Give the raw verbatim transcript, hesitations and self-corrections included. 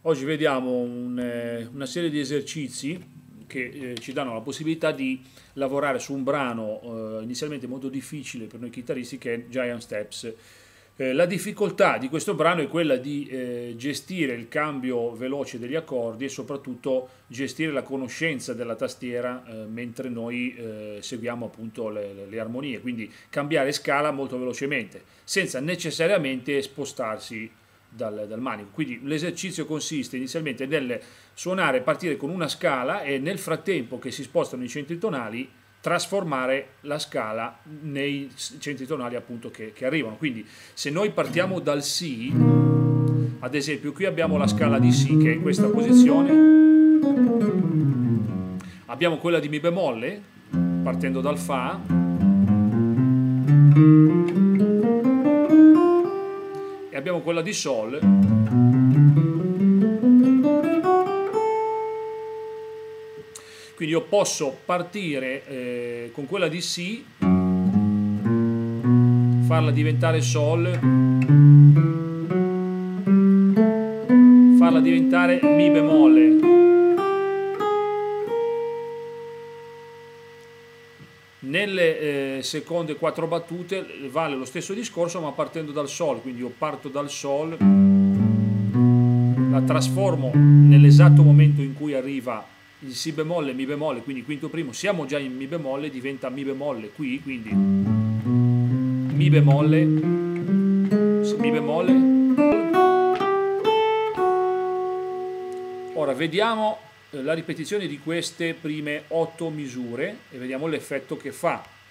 Oggi vediamo un, eh, una serie di esercizi che eh, ci danno la possibilità di lavorare su un brano eh, inizialmente molto difficile per noi chitarristi, che è Giant Steps. Eh, la difficoltà di questo brano è quella di eh, gestire il cambio veloce degli accordi e soprattutto gestire la conoscenza della tastiera eh, mentre noi eh, seguiamo appunto le, le, le armonie, quindi cambiare scala molto velocemente senza necessariamente spostarsi dal, dal manico. Quindi l'esercizio consiste inizialmente nel suonare, partire con una scala e nel frattempo che si spostano i centri tonali trasformare la scala nei centri tonali appunto che, che arrivano. Quindi se noi partiamo dal Si, ad esempio qui abbiamo la scala di Si che è in questa posizione, abbiamo quella di Mi bemolle partendo dal Fa, e abbiamo quella di Sol, quindi io posso partire eh, con quella di Si, farla diventare Sol, farla diventare Mi bemolle, nelle eh, seconde quattro battute vale lo stesso discorso ma partendo dal Sol, quindi io parto dal Sol, la trasformo nell'esatto momento in cui arriva il Si bemolle, Mi bemolle, quindi quinto primo, siamo già in Mi bemolle, diventa Mi bemolle qui, quindi Mi bemolle, Mi bemolle. Ora vediamo la ripetizione di queste prime otto misure e vediamo l'effetto che fa.